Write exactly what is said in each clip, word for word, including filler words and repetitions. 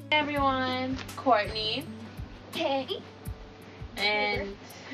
Hey everyone, Courtney. Hey. And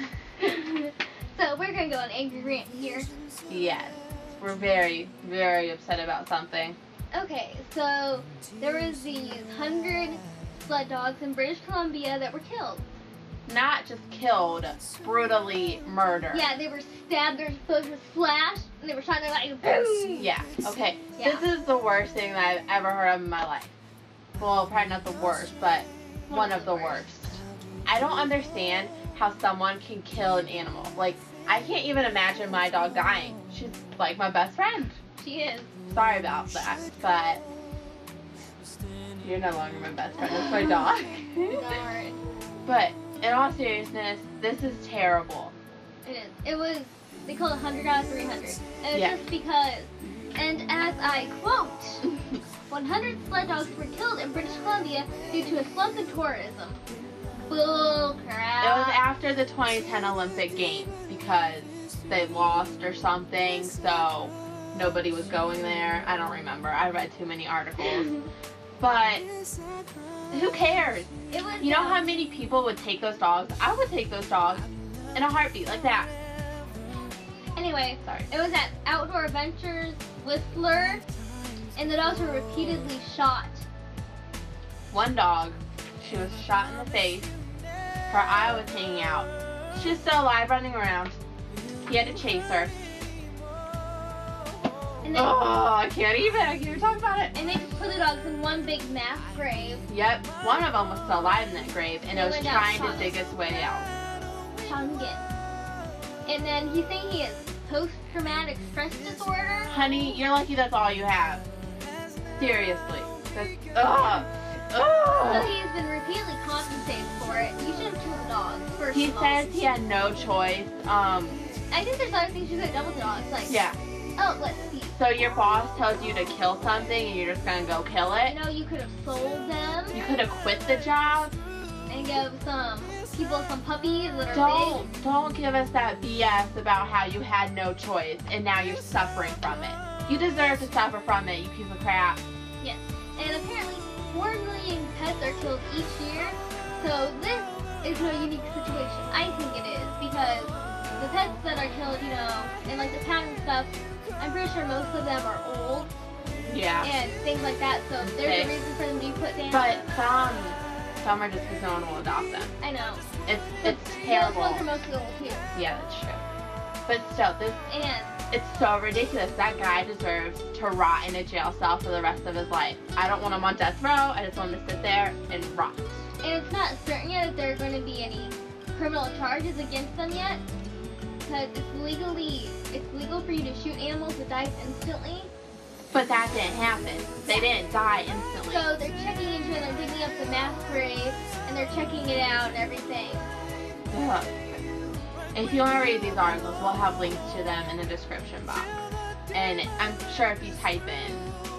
so we're gonna go on angry rant here. Yes, we're very, very upset about something. Okay, so there was these hundred sled dogs in British Columbia that were killed. Not just killed, brutally murdered. Yeah, they were stabbed, their foot was slashed, and they were shot, and they're like, boom! Yeah, okay. Yeah. This is the worst thing that I've ever heard of in my life. Well, probably not the worst, but one, one of the worst. worst. I don't understand how someone can kill an animal. Like, I can't even imagine my dog dying. She's like my best friend. She is. Sorry about that, but you're no longer my best friend. It's my dog. Darn. But in all seriousness, this is terrible. It is. It was, they called it one hundred out of three hundred. And it's Yeah. just because, and as I quote, one hundred sled dogs were killed in British Columbia due to a slump in tourism. Bull crap. It was after the twenty ten Olympic Games because they lost or something, so nobody was going there. I don't remember. I read too many articles. But who cares? It was, You know how many people would take those dogs? I would take those dogs in a heartbeat, like that. Anyway, Sorry. it was at Outdoor Adventures Whistler, and the dogs were repeatedly shot. One dog, she was shot in the face. Her eye was hanging out. She was still alive, running around. He had to chase her. And they, Oh, I can't even. I can't even talk about it. and they just put the dogs in one big mass grave. Yep, one of them was still alive in that grave, and it was Went out trying to shot. dig its way out. Chungin. And then he's saying he has post-traumatic stress disorder. Honey, you're lucky that's all you have. Seriously. That's, ugh. So Ugh. he's been repeatedly compensated for it. You should have killed the dogs, first He of all. says he had no choice. Um, I think there's other things you could have done with the dogs. Like, yeah. oh, let's see. So your boss tells you to kill something and you're just gonna go kill it? You know, you could have sold them You could have quit the job? and give some people some puppies that are Don't, big. don't give us that B S about how you had no choice and now you're suffering from it. You deserve to suffer from it, you piece of crap. Yes. And apparently, four million pets are killed each year. So this is no unique situation. I think it is because the pets that are killed, you know, and like the pound and stuff, I'm pretty sure most of them are old Yeah. and things like that. So there's Okay. a reason for them to be put down. But some, some are just because no one will adopt them. I know. It's, it's Those terrible. ones are mostly old too. Yeah, that's true. But still, this, And it's so ridiculous. That guy deserves to rot in a jail cell for the rest of his life. I don't want him on death row. I just want him to sit there and rot. and it's not certain yet if there are going to be any criminal charges against them yet. Because it's legally, it's legal for you to shoot animals that die instantly. But that didn't happen. They didn't die instantly. So they're checking into it, they're digging up the mass grave, and they're checking it out and everything. Ugh. If you want to read these articles, we'll have links to them in the description box. And I'm sure if you type in,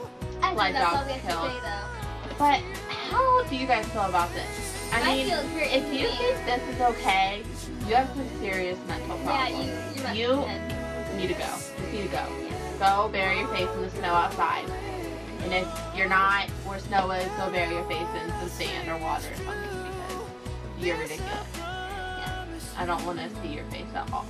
I Sled think that's all dogs we have killed. to say though. but how do you guys feel about this? I I mean, feel it's very if you inhumane. think this is okay, you have some serious mental Yeah, problems. you, you must You have said. need to go. You need to go. Go bury your face in the snow outside. And if you're not where snow is, go bury your face in some sand or water or something because you're ridiculous. Yeah. I don't want to see your face at all.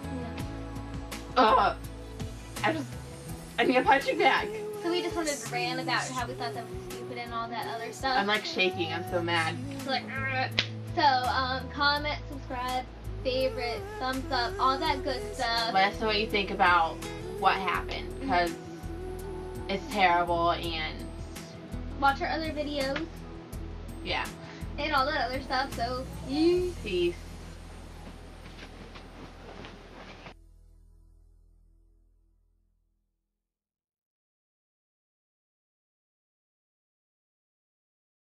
Yeah. Ugh. I just, I need a punching bag. So we just wanted to rant about how we thought that was stupid and all that other stuff. I'm like shaking. I'm so mad. So, like, "Ugh." So, um, comment, subscribe, favorite, thumbs up, all that good stuff. Let us know what you think about what happened because it's terrible and Watch our other videos yeah. and all that other stuff. So, peace. Peace.